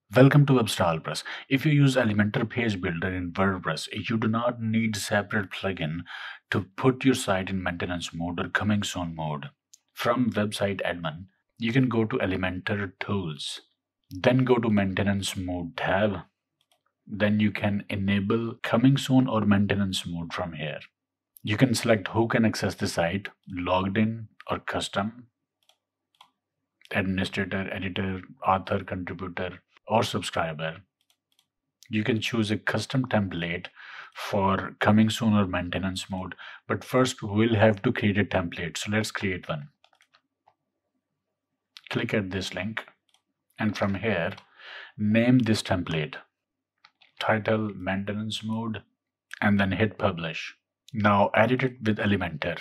Welcome to WebStylePress. If you use Elementor Page Builder in WordPress, you do not need separate plugin to put your site in maintenance mode or coming soon mode. From Website Admin, you can go to Elementor Tools, then go to Maintenance Mode tab. Then you can enable coming soon or maintenance mode from here. You can select who can access the site, logged in or custom, administrator, editor, author, contributor, or subscriber. You can choose a custom template for coming soon or maintenance mode, but first we'll have to create a template. So let's create one. Click at this link, and from here, name this template, title, maintenance mode, and then hit publish. Now edit it with Elementor.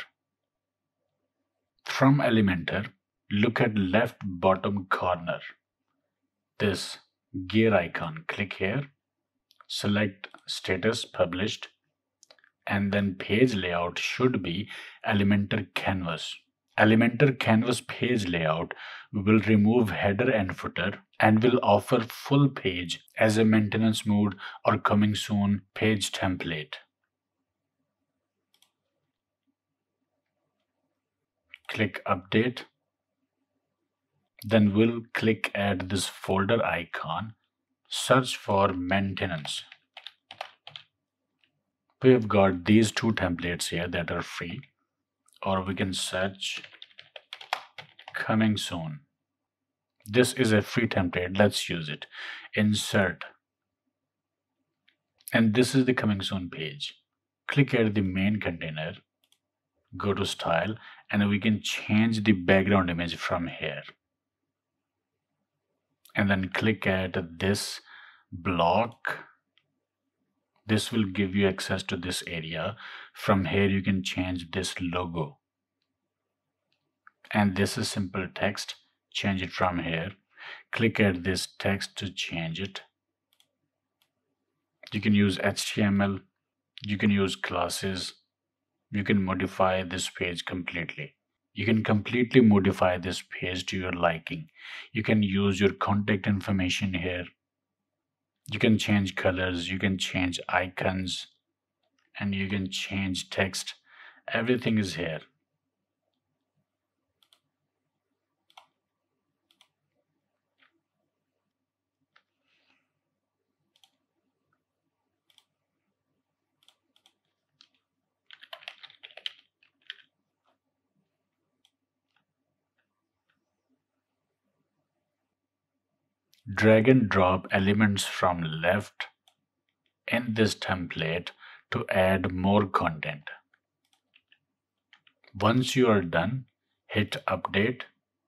From Elementor, look at left bottom corner, this gear icon. Click here, select status published, and then page layout should be Elementor canvas. Elementor canvas page layout will remove header and footer and will offer full page as a maintenance mode or coming soon page template. Click update. Then we'll click at this folder icon, search for maintenance. We have got these two templates here that are free, or we can search coming soon. This is a free template. Let's use it. Insert. And this is the coming soon page. Click at the main container, go to style, and we can change the background image from here. And then click at this block. This will give you access to this area. From here, you can change this logo. And this is simple text. Change it from here. Click at this text to change it. You can use HTML. You can use classes. You can modify this page completely. You can completely modify this page to your liking. You can use your contact information here. You can change colors, you can change icons, and you can change text. Everything is here. Drag and drop elements from left in this template to add more content. Once you are done, hit update.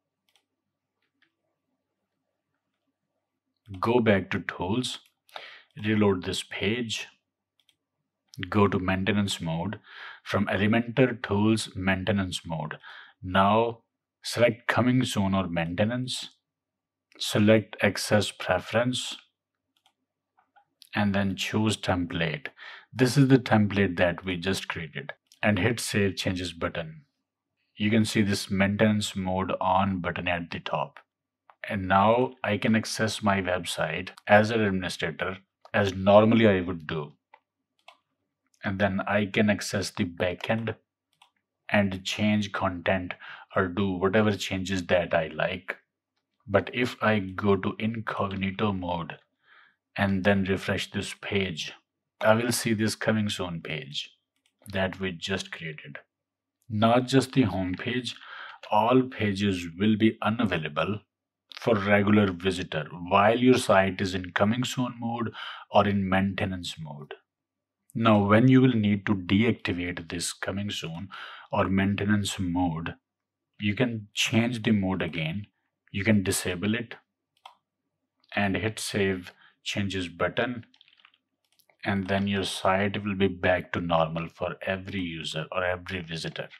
Go back to tools, reload this page, go to maintenance mode. From Elementor tools, maintenance mode. Now select coming soon or maintenance. Select access preference and then choose template. This is the template that we just created, and hit save changes button. You can see this maintenance mode on button at the top. And now I can access my website as an administrator as normally I would do. And then I can access the backend and change content or do whatever changes that I like. But if I go to incognito mode and then refresh this page, I will see this coming soon page that we just created. Not just the home page, all pages will be unavailable for regular visitor while your site is in coming soon mode or in maintenance mode. Now, when you will need to deactivate this coming soon or maintenance mode, you can change the mode again. You can disable it and hit save changes button, and then your site will be back to normal for every user or every visitor.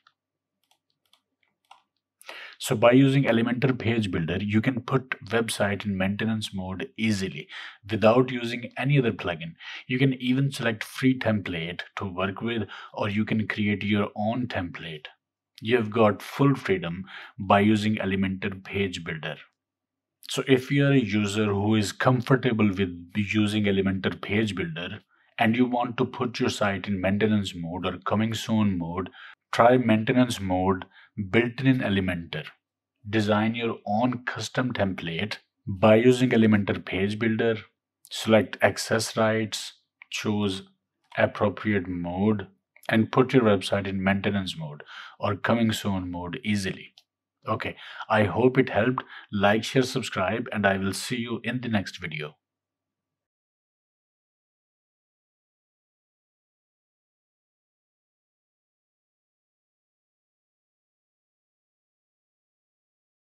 So by using Elementor Page Builder, you can put website in maintenance mode easily without using any other plugin. You can even select free template to work with, or you can create your own template. You have got full freedom by using Elementor Page Builder. So if you are a user who is comfortable with using Elementor Page Builder and you want to put your site in maintenance mode or coming soon mode, try maintenance mode built in Elementor. Design your own custom template by using Elementor Page Builder. Select access rights, choose appropriate mode, and put your website in maintenance mode or coming soon mode easily. Okay, I hope it helped. Like, share, subscribe, and I will see you in the next video.